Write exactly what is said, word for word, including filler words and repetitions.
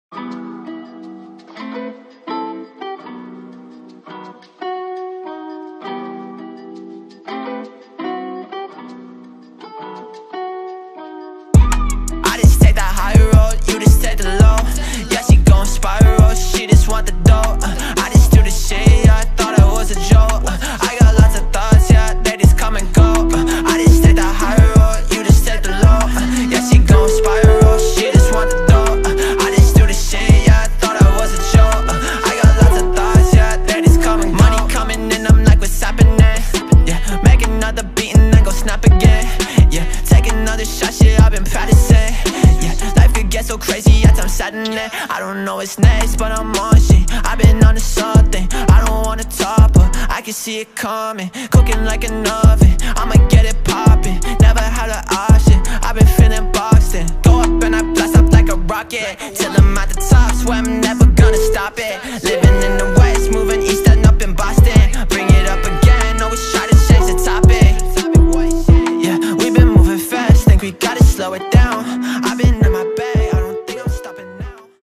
just take that high road, you just take the low. Yeah, she gon' spiral, she just want the dough. uh, I just do the shit, yeah, I thought it was a joke. uh, I got lots of thoughts, yeah, they just come and go. uh, I just take that high road, you just take the low. uh, Yeah, she gon' spiral, she just want the dough. uh, I just do the shit, yeah, I thought it was a joke. uh, I got lots of thoughts, yeah, they just come and go. Money coming in, I'm like, what's happening? Yeah, make another beat and then go snap again. Yeah, take another shot, shit, I've been practicing. Yeah, life could get so crazy, at times saddening. I don't know what's next, but I'm on shit. I've been on to something, I don't wanna talk, but I can see it coming. Cooking like an oven, I'ma get it poppin'. Never had an option, I've been feeling boxed in. Go up and I blast up like a rocket, till I'm at the top, swear I'm never gonna stop it. Living in the West, moving east and up in Boston. Bring it up again, always try to change the topic. Yeah, we've been moving fast, think we gotta slow it down. I've been